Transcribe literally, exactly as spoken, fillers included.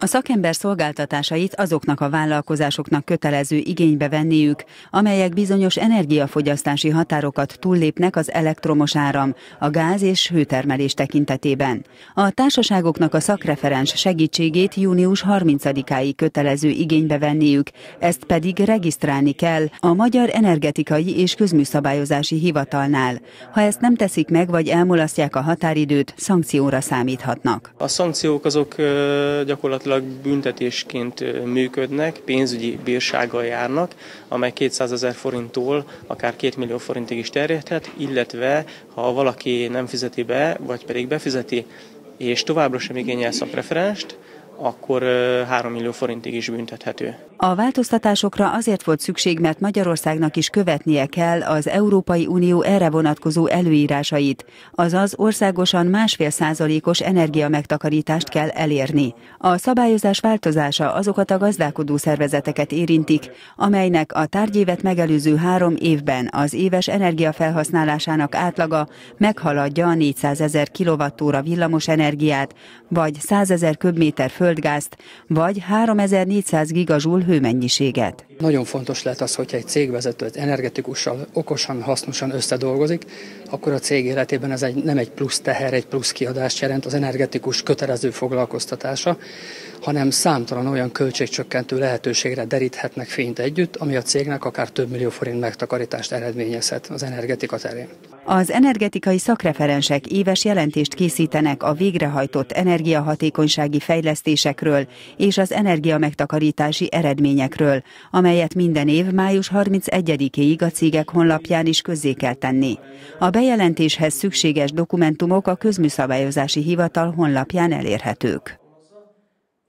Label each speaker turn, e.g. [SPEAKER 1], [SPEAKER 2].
[SPEAKER 1] A szakember szolgáltatásait azoknak a vállalkozásoknak kötelező igénybe venniük, amelyek bizonyos energiafogyasztási határokat túllépnek az elektromos áram, a gáz és hőtermelés tekintetében. A társaságoknak a szakreferens segítségét június harmincadikáig kötelező igénybe venniük, ezt pedig regisztrálni kell a Magyar Energetikai és Közműszabályozási Hivatalnál. Ha ezt nem teszik meg, vagy elmulasztják a határidőt, szankcióra számíthatnak.
[SPEAKER 2] A szankciók azok gyakorlatilag büntetésként működnek, pénzügyi bírsággal járnak, amely kétszázezer forinttól akár két millió forintig is terjedhet, illetve ha valaki nem fizeti be, vagy pedig befizeti, és továbbra sem igényel szakreferenst, akkor három millió forintig is büntethető.
[SPEAKER 1] A változtatásokra azért volt szükség, mert Magyarországnak is követnie kell az Európai Unió erre vonatkozó előírásait, azaz országosan másfél százalékos energiamegtakarítást kell elérni. A szabályozás változása azokat a gazdálkodó szervezeteket érintik, amelynek a tárgyévet megelőző három évben az éves energiafelhasználásának átlaga meghaladja a négyszázezer kilovattóra villamosenergiát, vagy százezer köbméter földgázt, vagy háromezer-négyszáz gigajoule hőmennyiséget.
[SPEAKER 3] Nagyon fontos lehet az, hogyha egy cégvezető energetikussal okosan, hasznosan összedolgozik, akkor a cég életében ez egy, nem egy plusz teher, egy plusz kiadást jelent az energetikus kötelező foglalkoztatása, hanem számtalan olyan költségcsökkentő lehetőségre deríthetnek fényt együtt, ami a cégnek akár több millió forint megtakarítást eredményezhet az energetika terén.
[SPEAKER 1] Az energetikai szakreferensek éves jelentést készítenek a végrehajtott energiahatékonysági fejlesztésekről és az energiamegtakarítási eredményekről, amelyet minden év május harmincegyedikéig a cégek honlapján is közzé kell tenni. A bejelentéshez szükséges dokumentumok a Közműszabályozási Hivatal honlapján elérhetők.